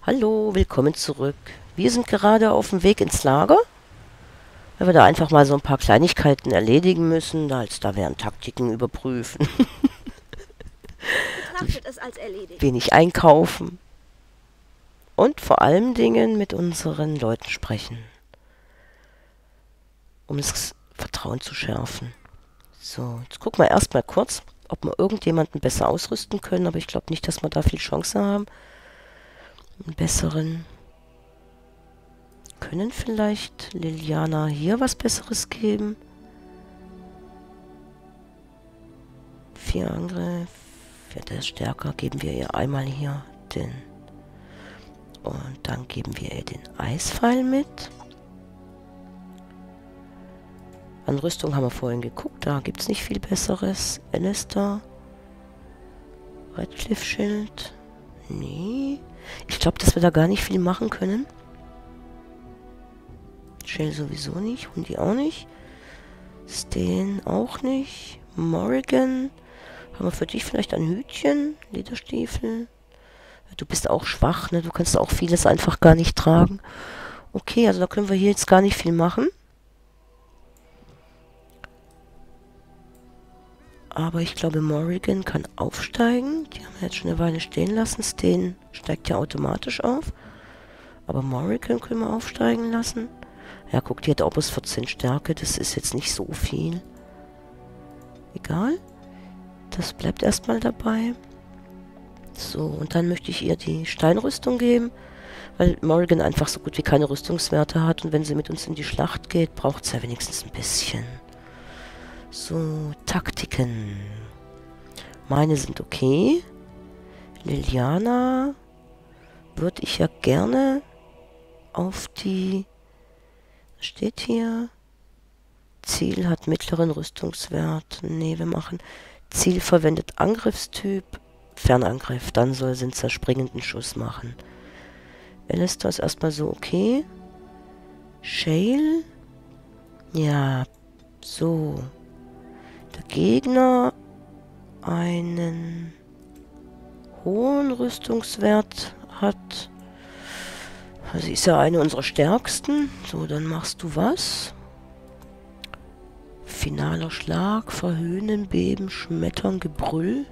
Hallo, willkommen zurück. Wir sind gerade auf dem Weg ins Lager, weil wir da einfach mal so ein paar Kleinigkeiten erledigen müssen. Da wären Taktiken überprüfen, Betrachtet es als erledigt. wenig einkaufen und vor allen Dingen mit unseren Leuten sprechen, um das Vertrauen zu schärfen. So, jetzt gucken wir erstmal kurz, ob wir irgendjemanden besser ausrüsten können, aber ich glaube nicht, dass wir da viel Chance haben. Einen besseren. Können vielleicht Liliana hier was Besseres geben? 4 Angriff. Ja, der ist stärker. Geben wir ihr einmal hier den. Und dann geben wir ihr den Eispfeil mit. An Rüstung haben wir vorhin geguckt. Da gibt es nicht viel Besseres. Alistair. Redcliffe Schild. Nee. Ich glaube, dass wir da gar nicht viel machen können. Shell sowieso nicht. Hundi auch nicht. Stan auch nicht. Morrigan. Haben wir für dich vielleicht ein Hütchen? Lederstiefel. Du bist auch schwach, ne? Du kannst auch vieles einfach gar nicht tragen. Okay, also da können wir hier jetzt gar nicht viel machen. Aber ich glaube, Morrigan kann aufsteigen. Die haben wir jetzt schon eine Weile stehen lassen. Stan steigt ja automatisch auf. Aber Morrigan können wir aufsteigen lassen. Ja, guck, die hat auch bloß 14 Stärke. Das ist jetzt nicht so viel. Egal. Das bleibt erstmal dabei. So, und dann möchte ich ihr die Steinrüstung geben. Weil Morrigan einfach so gut wie keine Rüstungswerte hat. Und wenn sie mit uns in die Schlacht geht, braucht sie ja wenigstens ein bisschen. So, Taktiken. Meine sind okay. Liliana würde ich ja gerne auf die... Steht hier. Ziel hat mittleren Rüstungswert. Nee, wir machen Ziel verwendet Angriffstyp. Fernangriff. Dann soll sie einen zerspringenden Schuss machen. Alistair ist erstmal so okay. Shale. Ja, so. Der Gegner einen hohen Rüstungswert hat. Sie ist ja eine unserer stärksten. So, dann machst du was? Finaler Schlag, Verhöhnen, Beben, Schmettern, Gebrüll.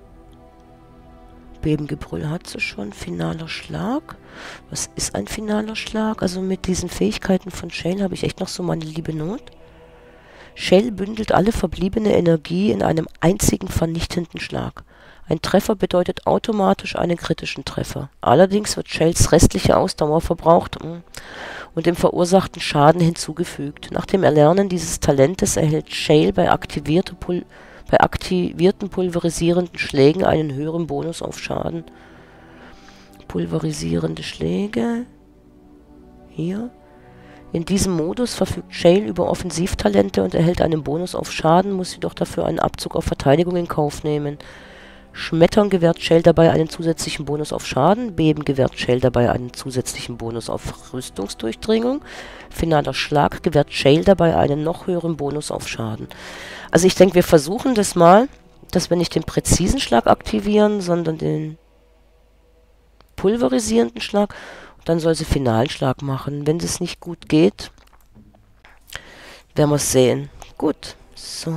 Beben, Gebrüll hat sie schon. Finaler Schlag. Was ist ein finaler Schlag? Also mit diesen Fähigkeiten von Shale habe ich echt noch so meine liebe Not. Shale bündelt alle verbliebene Energie in einem einzigen vernichtenden Schlag. Ein Treffer bedeutet automatisch einen kritischen Treffer. Allerdings wird Shales restliche Ausdauer verbraucht und dem verursachten Schaden hinzugefügt. Nach dem Erlernen dieses Talentes erhält Shale bei aktivierten pulverisierenden Schlägen einen höheren Bonus auf Schaden. Pulverisierende Schläge. Hier. In diesem Modus verfügt Shale über Offensivtalente und erhält einen Bonus auf Schaden, muss jedoch dafür einen Abzug auf Verteidigung in Kauf nehmen. Schmettern gewährt Shale dabei einen zusätzlichen Bonus auf Schaden. Beben gewährt Shale dabei einen zusätzlichen Bonus auf Rüstungsdurchdringung. Finaler Schlag gewährt Shale dabei einen noch höheren Bonus auf Schaden. Also ich denke, wir versuchen das mal, dass wir nicht den präzisen Schlag aktivieren, sondern den pulverisierenden Schlag. Und dann soll sie finalen Schlag machen. Wenn das nicht gut geht, werden wir es sehen. Gut, so...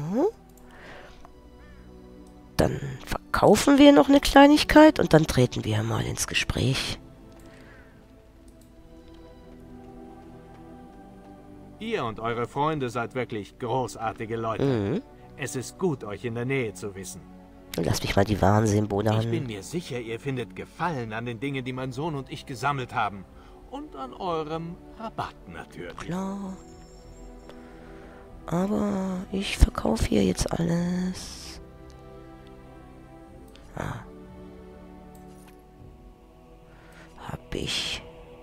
Dann verkaufen wir noch eine Kleinigkeit und dann treten wir mal ins Gespräch. Ihr und eure Freunde seid wirklich großartige Leute. Es ist gut, euch in der Nähe zu wissen. Lass mich mal die Waren sehen, Ich Bonan. bin mir sicher, ihr findet Gefallen an den Dingen, die mein Sohn und ich gesammelt haben. Und an eurem Rabatt natürlich. Klar. Aber ich verkaufe hier jetzt alles. Hab ich.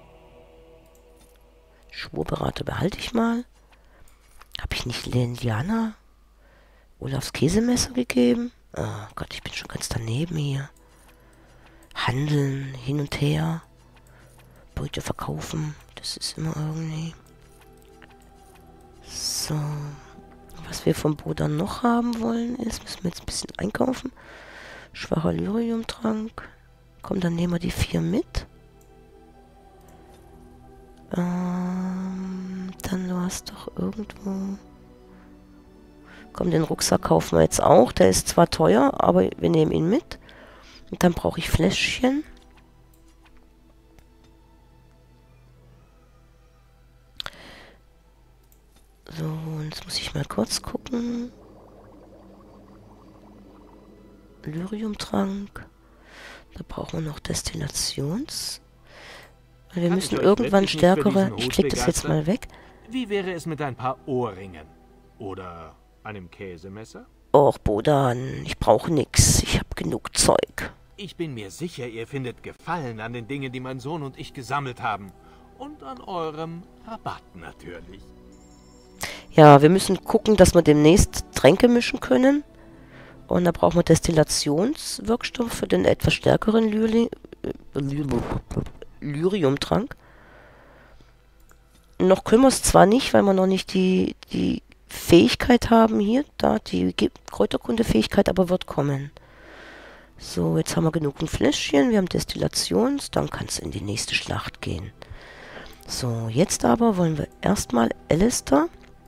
Schwurberater behalte ich mal. Habe ich nicht Liliana Olafs Käsemesser gegeben? Oh Gott, ich bin schon ganz daneben hier. Handeln, hin und her. Beute verkaufen. Das ist immer irgendwie... So. Was wir vom Bodan noch haben wollen ist, müssen wir jetzt ein bisschen einkaufen. Schwacher Lyriumtrank. Komm, dann nehmen wir die 4 mit. Dann war es doch irgendwo... Komm, den Rucksack kaufen wir jetzt auch. Der ist zwar teuer, aber wir nehmen ihn mit. Und dann brauche ich Fläschchen. So, und jetzt muss ich mal kurz gucken. Lyriumtrank. Da brauchen wir noch Destillations. Wir Kann müssen ich euch irgendwann wirklich nicht für stärkere... diesen Ich Hut klicke das jetzt begeistern? mal weg. Wie wäre es mit ein paar Ohrringen? Oder einem Käsemesser? Och, Bodan, ich brauche nix. Ich habe genug Zeug. Ich bin mir sicher, ihr findet Gefallen an den Dingen, die mein Sohn und ich gesammelt haben. Und an eurem Rabatt natürlich. Ja, wir müssen gucken, dass wir demnächst Tränke mischen können. Und da brauchen wir Destillationswirkstoff für den etwas stärkeren Lyriumtrank. Noch können wir es zwar nicht, weil wir noch nicht die Fähigkeit haben hier, die Kräuterkunde-Fähigkeit, aber wird kommen. So, jetzt haben wir genug ein Fläschchen, wir haben Destillations, dann kann es in die nächste Schlacht gehen. So, jetzt aber wollen wir erstmal Alistair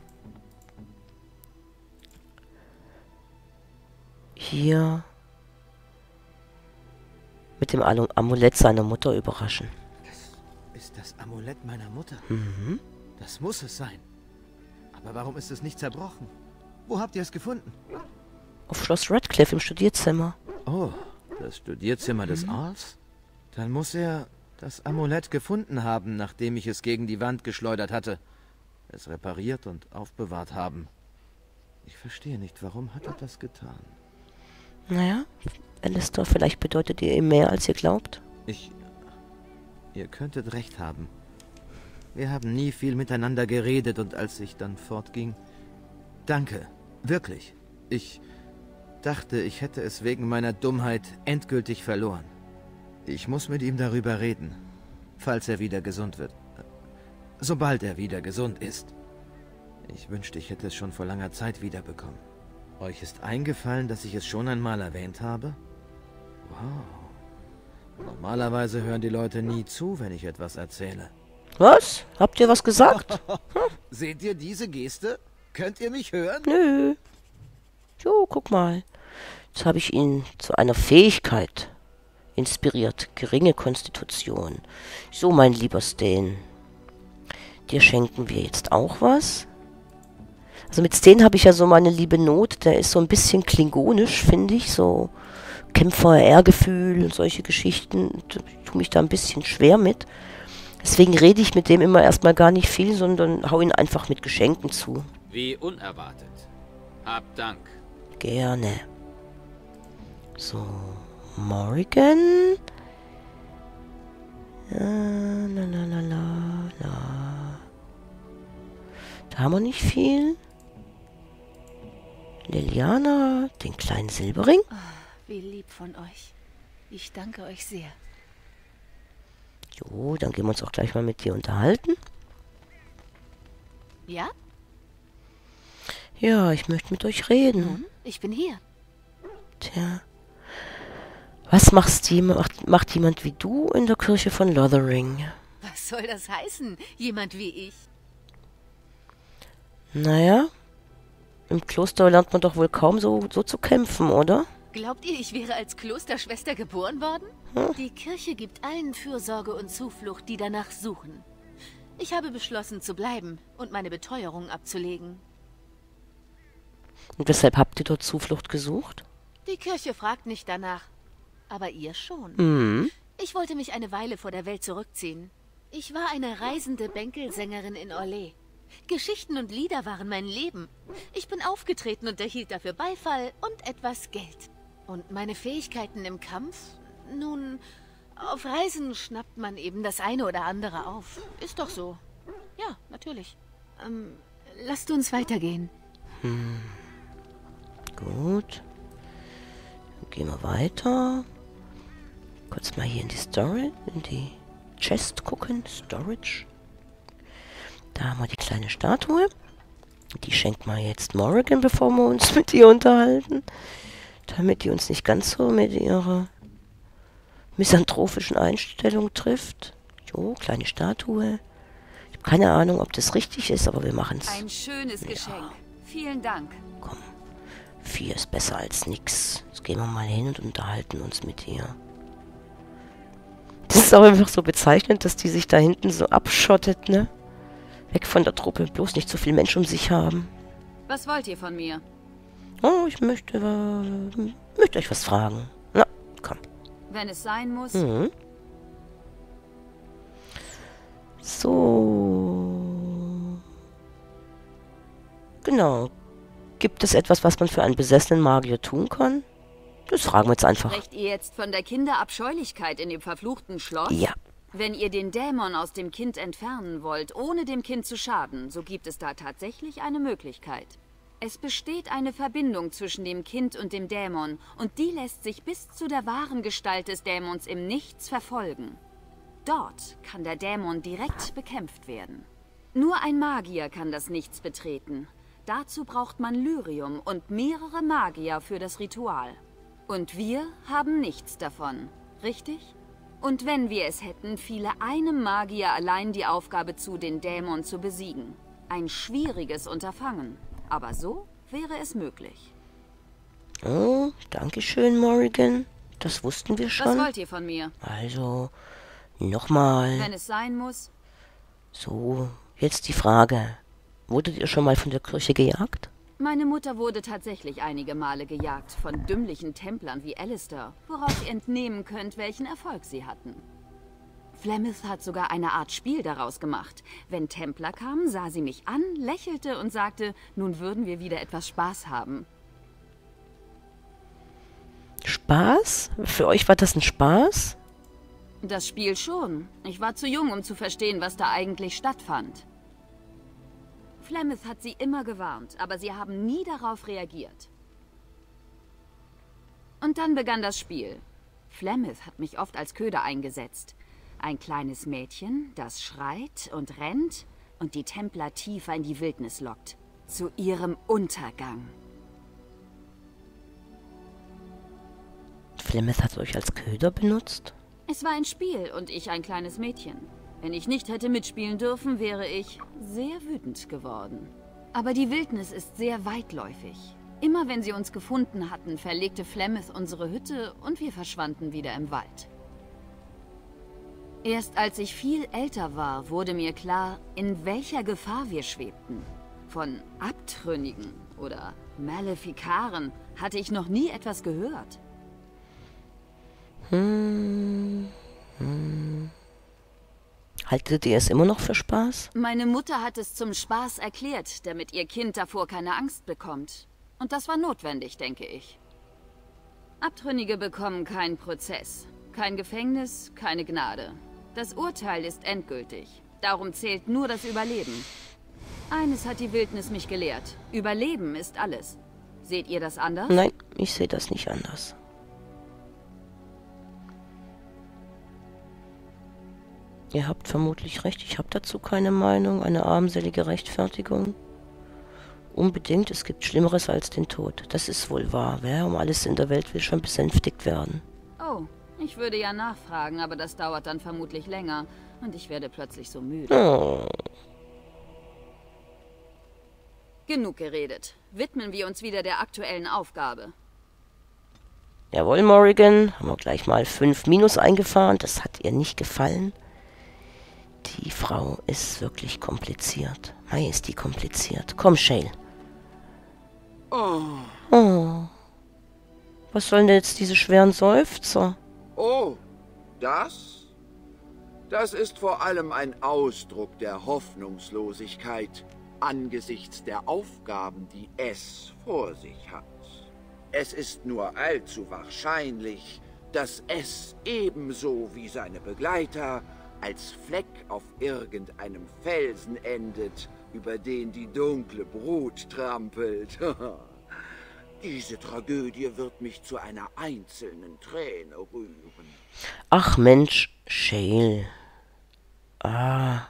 hier mit dem Amulett seiner Mutter überraschen. Das ist das Amulett meiner Mutter. Mhm. Das muss es sein. Aber warum ist es nicht zerbrochen? Wo habt ihr es gefunden? Auf Schloss Radcliffe im Studierzimmer. Oh, das Studierzimmer des Earls? Dann muss er das Amulett gefunden haben, nachdem ich es gegen die Wand geschleudert hatte. Es repariert und aufbewahrt haben. Ich verstehe nicht, warum hat er das getan? Naja, Alistair, vielleicht bedeutet ihr ihm mehr, als ihr glaubt. Ihr könntet recht haben. Wir haben nie viel miteinander geredet und als ich dann fortging... Danke, wirklich. Ich dachte, ich hätte es wegen meiner Dummheit endgültig verloren. Ich muss mit ihm darüber reden, falls er wieder gesund wird. Sobald er wieder gesund ist. Ich wünschte, ich hätte es schon vor langer Zeit wiederbekommen. Euch ist eingefallen, dass ich es schon einmal erwähnt habe? Wow. Normalerweise hören die Leute nie zu, wenn ich etwas erzähle. Was? Habt ihr was gesagt? Seht ihr diese Geste? Könnt ihr mich hören? Nö. Jo, guck mal. Jetzt habe ich ihn zu einer Fähigkeit inspiriert. Geringe Konstitution. So, mein lieber Stan. Dir schenken wir jetzt auch was. Also mit Stan habe ich ja so meine liebe Not. Der ist so ein bisschen klingonisch, finde ich. So Kämpfer-Ehrgefühl und solche Geschichten. Ich tue mich da ein bisschen schwer mit. Deswegen rede ich mit dem immer erstmal gar nicht viel, sondern hau ihn einfach mit Geschenken zu. Wie unerwartet. Habt Dank. Gerne. So, Morrigan. La, la, la, la, la. Da haben wir nicht viel. Liliana, den kleinen Silberring. Oh, wie lieb von euch. Ich danke euch sehr. Jo, dann gehen wir uns auch gleich mal mit dir unterhalten. Ja? Ja, ich möchte mit euch reden. Nun, ich bin hier. Tja. Was macht jemand wie du in der Kirche von Lothering? Was soll das heißen, jemand wie ich? Naja, im Kloster lernt man doch wohl kaum so zu kämpfen, oder? Glaubt ihr, ich wäre als Klosterschwester geboren worden? Die Kirche gibt allen Fürsorge und Zuflucht, die danach suchen. Ich habe beschlossen zu bleiben und meine Beteuerung abzulegen. Und weshalb habt ihr dort Zuflucht gesucht? Die Kirche fragt nicht danach, aber ihr schon. Mhm. Ich wollte mich eine Weile vor der Welt zurückziehen. Ich war eine reisende Bänkelsängerin in Orlais. Geschichten und Lieder waren mein Leben. Ich bin aufgetreten und erhielt dafür Beifall und etwas Geld. Und meine Fähigkeiten im Kampf? Nun, auf Reisen schnappt man eben das eine oder andere auf. Ist doch so. Ja, natürlich. Lasst uns weitergehen. Gut. Dann gehen wir weiter. Kurz mal hier in die Chest gucken. Storage. Da haben wir die kleine Statue. Die schenkt mal jetzt Morrigan, bevor wir uns mit ihr unterhalten. Damit die uns nicht ganz so mit ihrer misanthropischen Einstellung trifft. Jo, kleine Statue. Keine Ahnung, ob das richtig ist, aber wir machen es. Ein schönes Geschenk. Vielen Dank. Komm, 4 ist besser als nix. Jetzt gehen wir mal hin und unterhalten uns mit ihr. Das ist auch einfach so bezeichnend, dass die sich da hinten so abschottet, ne? Weg von der Truppe, bloß nicht so viel Mensch um sich haben. Was wollt ihr von mir? Oh, ich möchte euch was fragen. Na, komm. Wenn es sein muss. Mhm. So. Genau. Gibt es etwas, was man für einen besessenen Magier tun kann? Das fragen wir jetzt einfach. Sprecht ihr jetzt von der Kinderabscheulichkeit in dem verfluchten Schloss? Ja. Wenn ihr den Dämon aus dem Kind entfernen wollt, ohne dem Kind zu schaden, so gibt es da tatsächlich eine Möglichkeit. Es besteht eine Verbindung zwischen dem Kind und dem Dämon, und die lässt sich bis zu der wahren Gestalt des Dämons im Nichts verfolgen. Dort kann der Dämon direkt bekämpft werden. Nur ein Magier kann das Nichts betreten. Dazu braucht man Lyrium und mehrere Magier für das Ritual. Und wir haben nichts davon, richtig? Und wenn wir es hätten, fiele einem Magier allein die Aufgabe zu, den Dämon zu besiegen. Ein schwieriges Unterfangen, aber so wäre es möglich. Oh, danke schön, Morrigan. Das wussten wir schon. Was wollt ihr von mir? Also, nochmal. Wenn es sein muss. So, jetzt die Frage. Wurdet ihr schon mal von der Kirche gejagt? Meine Mutter wurde tatsächlich einige Male gejagt von dümmlichen Templern wie Alistair, woraus ihr entnehmen könnt, welchen Erfolg sie hatten. Flemeth hat sogar eine Art Spiel daraus gemacht. Wenn Templer kamen, sah sie mich an, lächelte und sagte, nun würden wir wieder etwas Spaß haben. Spaß? Für euch war das ein Spaß? Das Spiel schon. Ich war zu jung, um zu verstehen, was da eigentlich stattfand. Flemeth hat sie immer gewarnt, aber sie haben nie darauf reagiert. Und dann begann das Spiel. Flemeth hat mich oft als Köder eingesetzt. Ein kleines Mädchen, das schreit und rennt und die Templer tiefer in die Wildnis lockt. Zu ihrem Untergang. Flemeth hat euch als Köder benutzt? Es war ein Spiel und ich ein kleines Mädchen. Wenn ich nicht hätte mitspielen dürfen, wäre ich sehr wütend geworden. Aber die Wildnis ist sehr weitläufig. Immer wenn sie uns gefunden hatten, verlegte Flemeth unsere Hütte und wir verschwanden wieder im Wald. Erst als ich viel älter war, wurde mir klar, in welcher Gefahr wir schwebten. Von Abtrünnigen oder Malefikaren hatte ich noch nie etwas gehört. Haltet ihr es immer noch für Spaß? Meine Mutter hat es zum Spaß erklärt, damit ihr Kind davor keine Angst bekommt. Und das war notwendig, denke ich. Abtrünnige bekommen keinen Prozess, kein Gefängnis, keine Gnade. Das Urteil ist endgültig. Darum zählt nur das Überleben. Eines hat die Wildnis mich gelehrt. Überleben ist alles. Seht ihr das anders? Nein, ich sehe das nicht anders. Ihr habt vermutlich recht, ich habe dazu keine Meinung, eine armselige Rechtfertigung. Unbedingt, es gibt Schlimmeres als den Tod. Das ist wohl wahr. Wer um alles in der Welt will schon besänftigt werden. Oh, ich würde ja nachfragen, aber das dauert dann vermutlich länger. Und ich werde plötzlich so müde. Oh. Genug geredet. Widmen wir uns wieder der aktuellen Aufgabe. Jawohl, Morrigan. Haben wir gleich mal 5 Minus eingefahren. Das hat ihr nicht gefallen. Die Frau ist wirklich kompliziert. Mei, ist die kompliziert. Komm, Shale. Oh. Was sollen denn jetzt diese schweren Seufzer? Oh, das? Das ist vor allem ein Ausdruck der Hoffnungslosigkeit angesichts der Aufgaben, die es vor sich hat. Es ist nur allzu wahrscheinlich, dass es ebenso wie seine Begleiter als Fleck auf irgendeinem Felsen endet, über den die dunkle Brut trampelt. Diese Tragödie wird mich zu einer einzelnen Träne rühren. Ach Mensch, Shale. Ah.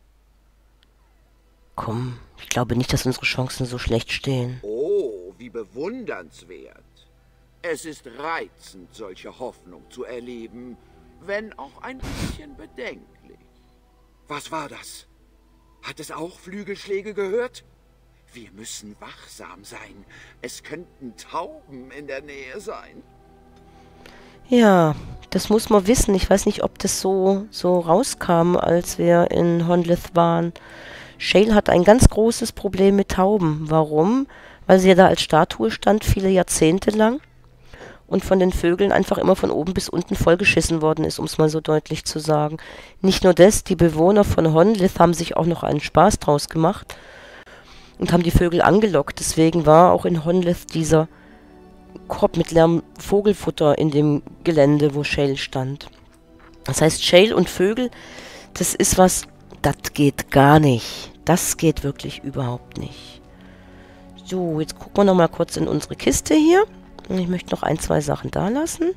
Komm, ich glaube nicht, dass unsere Chancen so schlecht stehen. Oh, wie bewundernswert. Es ist reizend, solche Hoffnung zu erleben, wenn auch ein bisschen bedenklich. Was war das? Hat es auch Flügelschläge gehört? Wir müssen wachsam sein. Es könnten Tauben in der Nähe sein. Ja, das muss man wissen. Ich weiß nicht, ob das so rauskam, als wir in Honlith waren. Shale hat ein ganz großes Problem mit Tauben. Warum? Weil sie ja da als Statue stand, viele Jahrzehnte lang. Und von den Vögeln einfach immer von oben bis unten vollgeschissen worden ist, um es mal so deutlich zu sagen. Nicht nur das, die Bewohner von Honlith haben sich auch noch einen Spaß draus gemacht und haben die Vögel angelockt. Deswegen war auch in Honlith dieser Korb mit leerem Vogelfutter in dem Gelände, wo Shale stand. Das heißt, Shale und Vögel, das ist was, das geht gar nicht. Das geht wirklich überhaupt nicht. So, jetzt gucken wir nochmal kurz in unsere Kiste hier. Ich möchte noch 1, 2 Sachen da lassen,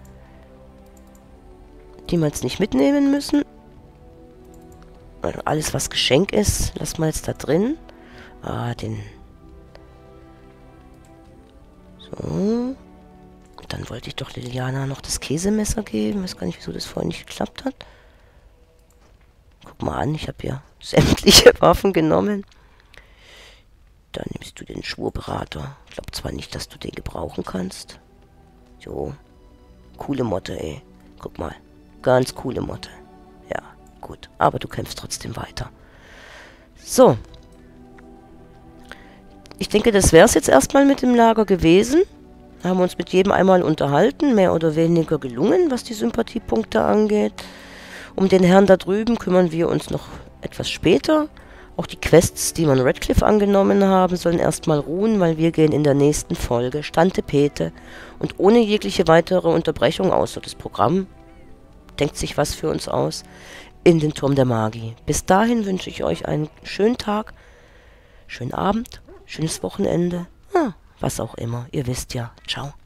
die wir jetzt nicht mitnehmen müssen. Also alles, was Geschenk ist, lassen wir jetzt da drin. So. Dann wollte ich doch Liliana noch das Käsemesser geben. Ich weiß gar nicht, wieso das vorhin nicht geklappt hat. Guck mal an, ich habe ja sämtliche Waffen genommen. Dann nimmst du den Schwurberater. Ich glaube zwar nicht, dass du den gebrauchen kannst. So. Coole Motte, ey. Guck mal. Ganz coole Motte. Ja, gut. Aber du kämpfst trotzdem weiter. So. Ich denke, das wäre es jetzt erstmal mit dem Lager gewesen. Haben uns mit jedem einmal unterhalten. Mehr oder weniger gelungen, was die Sympathiepunkte angeht. Um den Herrn da drüben kümmern wir uns noch etwas später. Auch die Quests, die wir in Redcliffe angenommen haben, sollen erstmal ruhen, weil wir gehen in der nächsten Folge, Stante Pete, und ohne jegliche weitere Unterbrechung, außer das Programm, denkt sich was für uns aus, in den Turm der Magie. Bis dahin wünsche ich euch einen schönen Tag, schönen Abend, schönes Wochenende, was auch immer, ihr wisst ja. Ciao.